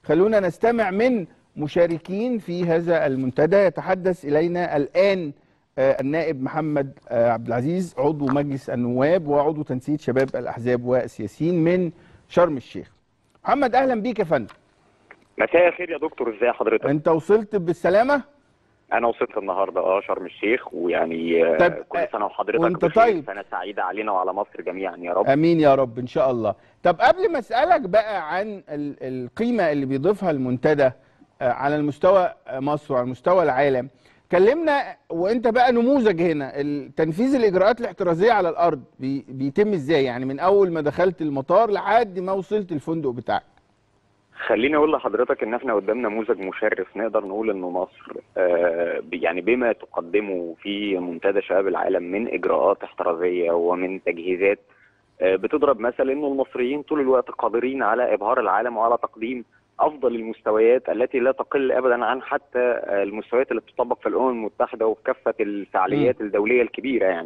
خلونا نستمع من مشاركين في هذا المنتدى. يتحدث إلينا الآن النائب محمد عبد العزيز، عضو مجلس النواب وعضو تنسيق شباب الأحزاب والسياسيين من شرم الشيخ. محمد، أهلا بيك يا فندم. مساء الخير يا دكتور، ازاي حضرتك؟ أنت وصلت بالسلامة؟ أنا وصلت النهارده شرم الشيخ، ويعني طيب كل سنة وحضرتك وأنت بخير. طيب؟ سنة سعيدة علينا وعلى مصر جميعا يا رب. امين يا رب ان شاء الله. طب قبل ما اسالك بقى عن القيمه اللي بيضيفها المنتدى على المستوى مصر وعلى مستوى العالم، كلمنا وانت بقى نموذج هنا. تنفيذ الاجراءات الاحترازيه على الارض بيتم ازاي؟ يعني من اول ما دخلت المطار لحد ما وصلت الفندق بتاعك. خليني اقول لحضرتك ان احنا قدام نموذج مشرف. نقدر نقول ان مصر يعني بما تقدمه في منتدى شباب العالم من اجراءات احترازيه ومن تجهيزات بتضرب مثل انه المصريين طول الوقت قادرين على ابهار العالم وعلى تقديم افضل المستويات التي لا تقل ابدا عن حتى المستويات اللي بتطبق في الامم المتحده وفي كافه الفعاليات الدوليه الكبيره. يعني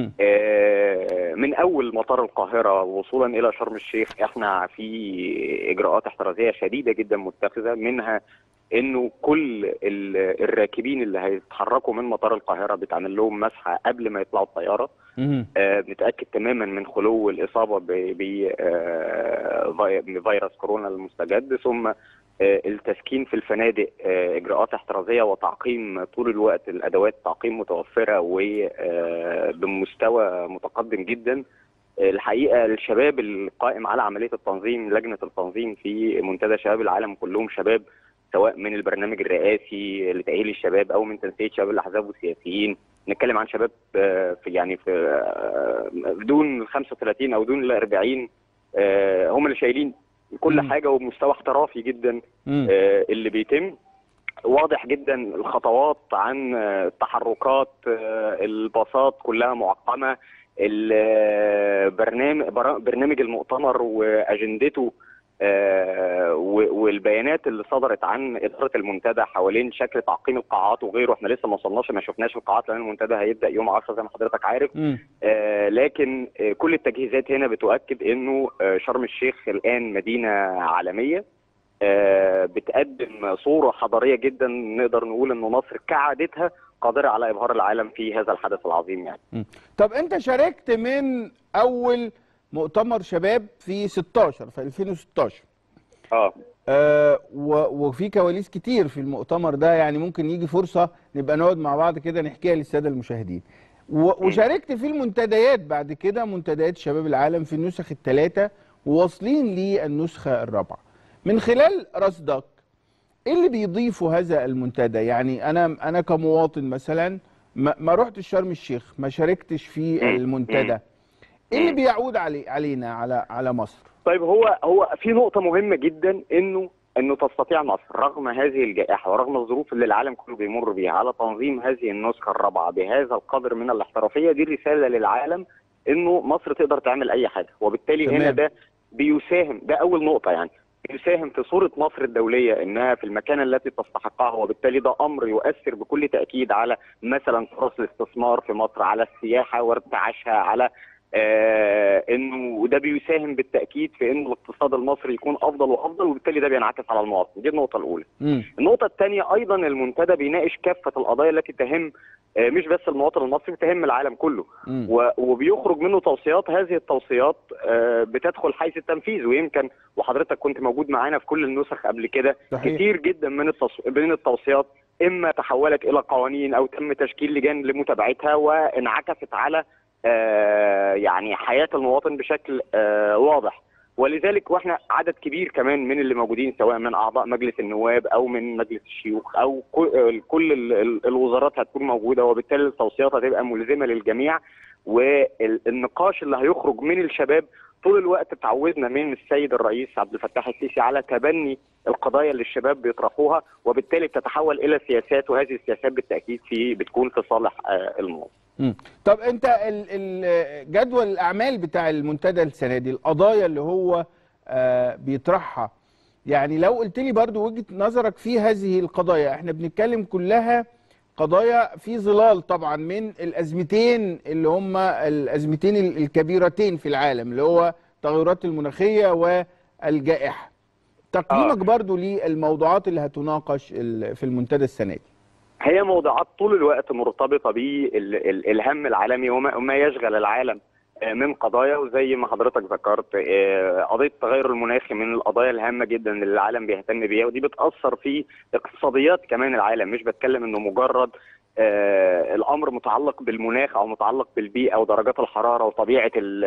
من اول مطار القاهره وصولا الى شرم الشيخ احنا في اجراءات احترازيه شديده جدا متخذه، منها انه كل الراكبين اللي هيتحركوا من مطار القاهره بيتعمل لهم مسحه قبل ما يطلعوا الطياره. بنتاكد تماما من خلو الاصابه بفيروس كورونا المستجد، ثم التسكين في الفنادق اجراءات احترازيه وتعقيم طول الوقت، الادوات تعقيم متوفره وبمستوى متقدم جدا. الحقيقه الشباب القائم على عمليه التنظيم، لجنه التنظيم في منتدى شباب العالم كلهم شباب، سواء من البرنامج الرئاسي لتأهيل الشباب او من تنسيق شباب الاحزاب والسياسيين. نتكلم عن شباب في دون ال 35 او دون ال 40، هم اللي شايلين كل حاجه وبمستوى احترافي جدا. اللي بيتم واضح جدا، الخطوات عن التحركات، الباصات كلها معقمه، برنامج المؤتمر واجندته والبيانات اللي صدرت عن اداره المنتدى حوالين شكل تعقيم القاعات وغيره. احنا لسه ما شفناش القاعات لان المنتدى هيبدا يوم 10 زي ما حضرتك عارف. لكن كل التجهيزات هنا بتؤكد انه شرم الشيخ الان مدينه عالميه بتقدم صوره حضاريه جدا. نقدر نقول ان مصر كعادتها قادره على ابهار العالم في هذا الحدث العظيم. يعني طب انت شاركت من اول مؤتمر شباب في 2016. وفي كواليس كتير في المؤتمر ده، يعني ممكن يجي فرصة نبقى نقعد مع بعض كده نحكيها للسادة المشاهدين. وشاركت في المنتديات بعد كده، منتديات شباب العالم في النسخ الثلاثة وواصلين للنسخة الرابعة. من خلال رصدك ايه اللي بيضيفه هذا المنتدى؟ يعني انا كمواطن مثلا ما رحتش شرم الشيخ، ما شاركتش في المنتدى، ايه اللي بيعود علينا على مصر؟ طيب، هو في نقطة مهمة جدا، انه تستطيع مصر رغم هذه الجائحة ورغم الظروف اللي العالم كله بيمر بيها على تنظيم هذه النسخة الرابعة بهذا القدر من الاحترافية. دي رسالة للعالم انه مصر تقدر تعمل اي حاجة، وبالتالي هنا ده بيساهم، ده اول نقطة يعني، يساهم في صورة مصر الدولية انها في المكانة التي تستحقها، وبالتالي ده امر يؤثر بكل تأكيد على مثلا فرص الاستثمار في مصر، على السياحة وارتعاشها، على انه ده بيساهم بالتاكيد في انه الاقتصاد المصري يكون افضل وافضل، وبالتالي ده بينعكس على المواطن. دي النقطه الاولى. النقطه الثانيه، ايضا المنتدى بيناقش كافه القضايا التي تهم مش بس المواطن المصري، بتهم العالم كله. وبيخرج منه توصيات. هذه التوصيات بتدخل حيز التنفيذ، ويمكن وحضرتك كنت موجود معانا في كل النسخ قبل كده. كتير جدا من التوصيات اما تحولت الى قوانين او تم تشكيل لجان لمتابعتها وانعكست على يعني حياة المواطن بشكل واضح. ولذلك واحنا عدد كبير كمان من اللي موجودين، سواء من اعضاء مجلس النواب او من مجلس الشيوخ او كل الوزارات هتكون موجودة، وبالتالي التوصيات هتبقى ملزمة للجميع. والنقاش اللي هيخرج من الشباب طول الوقت تعودنا من السيد الرئيس عبد الفتاح السيسي على تبني القضايا اللي الشباب بيطرحوها، وبالتالي بتتحول الى سياسات، وهذه السياسات بالتاكيد بتكون في صالح المواطن. طب انت جدول الاعمال بتاع المنتدى السنه دي، القضايا اللي هو بيطرحها، يعني لو قلت لي برضو وجهة نظرك في هذه القضايا. احنا بنتكلم كلها قضايا في ظلال طبعا من الازمتين اللي هم الازمتين الكبيرتين في العالم، اللي هو التغيرات المناخيه والجائحه. تقييمك برضو للموضوعات اللي هتناقش في المنتدى السنه دي؟ هي موضوعات طول الوقت مرتبطه بالهم العالمي وما يشغل العالم من قضايا، وزي ما حضرتك ذكرت قضيه التغير المناخي من القضايا الهامه جدا اللي العالم بيهتم بيها، ودي بتاثر في اقتصاديات كمان العالم. مش بتكلم انه مجرد الامر متعلق بالمناخ او متعلق بالبيئه ودرجات الحراره وطبيعه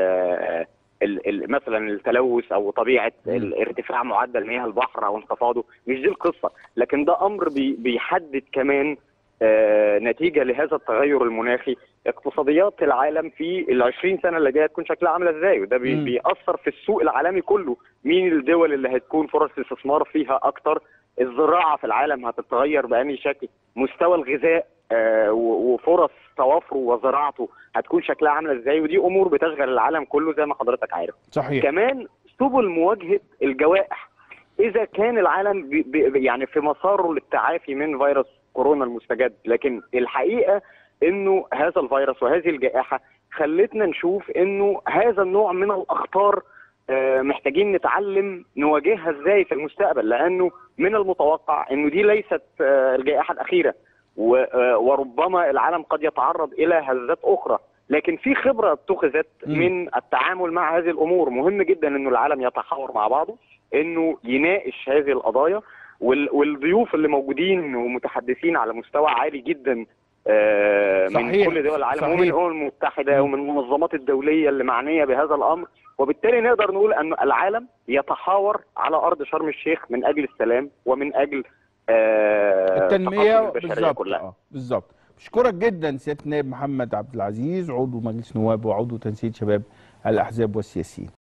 مثلا التلوث او طبيعه ارتفاع معدل مياه البحر او انخفاضه، مش دي القصه، لكن ده امر بيحدد كمان نتيجه لهذا التغير المناخي اقتصاديات العالم في ال20 سنه اللي جايه تكون شكلها عامله ازاي، وده بيأثر في السوق العالمي كله. مين الدول اللي هتكون فرص الاستثمار فيها اكتر؟ الزراعه في العالم هتتغير بأنهي شكل؟ مستوى الغذاء وفرص توافره وزراعته هتكون شكلها عامله ازاي؟ ودي امور بتشغل العالم كله زي ما حضرتك عارف. صحيح. كمان سبل مواجهه الجوائح، اذا كان العالم يعني في مساره للتعافي من فيروس كورونا المستجد، لكن الحقيقه انه هذا الفيروس وهذه الجائحه خلتنا نشوف انه هذا النوع من الاخطار محتاجين نتعلم نواجهها ازاي في المستقبل، لانه من المتوقع انه دي ليست الجائحه الاخيره، وربما العالم قد يتعرض الى هزات اخرى، لكن في خبره اتخذت من التعامل مع هذه الامور. مهم جدا انه العالم يتحاور مع بعضه، انه يناقش هذه القضايا، والضيوف اللي موجودين ومتحدثين على مستوى عالي جدا من كل دول العالم ومن الامم المتحده ومن المنظمات الدوليه اللي معنيه بهذا الامر، وبالتالي نقدر نقول ان العالم يتحاور على ارض شرم الشيخ من اجل السلام ومن اجل التنميه البشريه كلها. بالظبط. بشكرك جدا سياده النائب محمد عبد العزيز، عضو مجلس نواب وعضو تنسيق شباب الاحزاب والسياسيين.